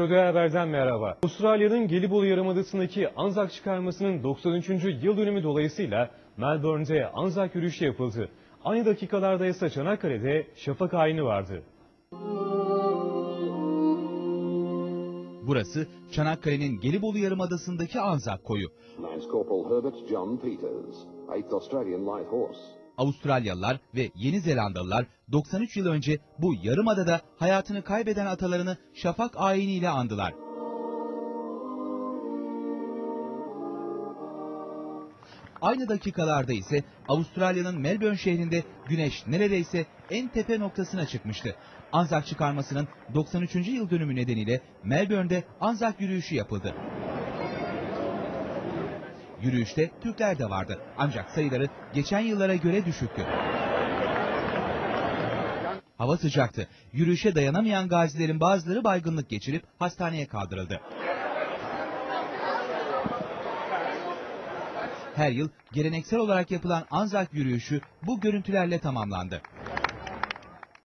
Eurodağ Haber'den merhaba. Avustralya'nın Gelibolu Yarımadası'ndaki Anzak çıkarmasının 93. yıl dönümü dolayısıyla Melbourne'de Anzak yürüyüşü yapıldı. Aynı dakikalarda ise Çanakkale'de şafak ayini vardı. Burası Çanakkale'nin Gelibolu Yarımadası'ndaki Anzak Koyu. Lance Corporal Herbert John Peters, 8th Australian Light Horse. Avustralyalılar ve Yeni Zelandalılar 93 yıl önce bu yarımadada hayatını kaybeden atalarını şafak ayiniyle andılar. Aynı dakikalarda ise Avustralya'nın Melbourne şehrinde güneş neredeyse en tepe noktasına çıkmıştı. Anzak çıkarmasının 93. yıl dönümü nedeniyle Melbourne'de Anzak yürüyüşü yapıldı. Yürüyüşte Türkler de vardı ancak sayıları geçen yıllara göre düşüktü. Hava sıcaktı. Yürüyüşe dayanamayan gazilerin bazıları baygınlık geçirip hastaneye kaldırıldı. Her yıl geleneksel olarak yapılan Anzak yürüyüşü bu görüntülerle tamamlandı.